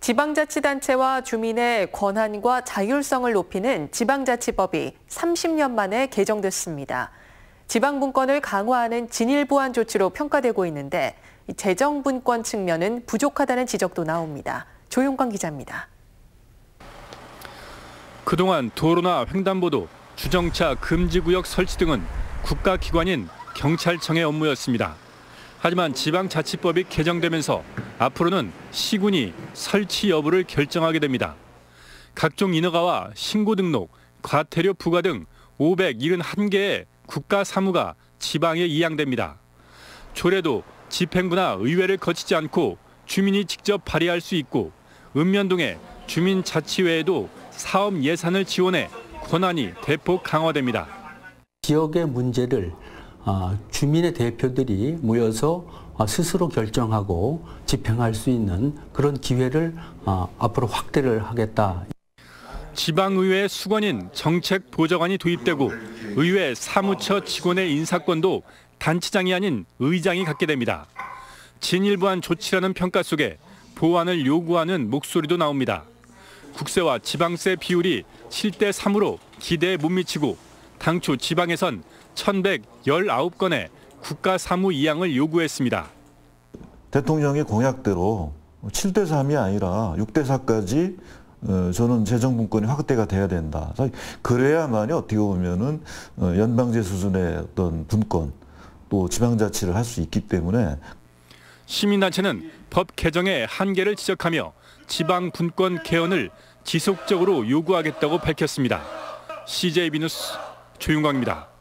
지방자치단체와 주민의 권한과 자율성을 높이는 지방자치법이 30년 만에 개정됐습니다. 지방분권을 강화하는 진일보한 조치로 평가되고 있는데 재정분권 측면은 부족하다는 지적도 나옵니다. 조용광 기자입니다. 그동안 도로나 횡단보도, 주정차 금지구역 설치 등은 국가기관인 경찰청의 업무였습니다. 하지만 지방자치법이 개정되면서 앞으로는 시군이 설치 여부를 결정하게 됩니다. 각종 인허가와 신고 등록, 과태료 부과 등 571개의 국가 사무가 지방에 이양됩니다. 조례도 집행부나 의회를 거치지 않고 주민이 직접 발의할 수 있고 읍면동의 주민자치회에도 사업 예산을 지원해 권한이 대폭 강화됩니다. 지역의 문제를 주민의 대표들이 모여서 스스로 결정하고 집행할 수 있는 그런 기회를 앞으로 확대를 하겠다. 지방의회 수건인 정책보좌관이 도입되고 의회 사무처 직원의 인사권도 단체장이 아닌 의장이 갖게 됩니다. 진일보한 조치라는 평가 속에 보완을 요구하는 목소리도 나옵니다. 국세와 지방세 비율이 7대 3으로 기대에 못 미치고 당초 지방에선 1,119건의 국가 사무 이양을 요구했습니다. 대통령의 공약대로 7대 3이 아니라 6대 4까지 저는 재정분권이 확대가 돼야 된다. 그래야만이 어떻게 보면은 연방제 수준의 어떤 분권 또 지방자치를 할 수 있기 때문에 시민단체는 법 개정의 한계를 지적하며 지방분권 개헌을 지속적으로 요구하겠다고 밝혔습니다. CJB 뉴스 조윤광입니다.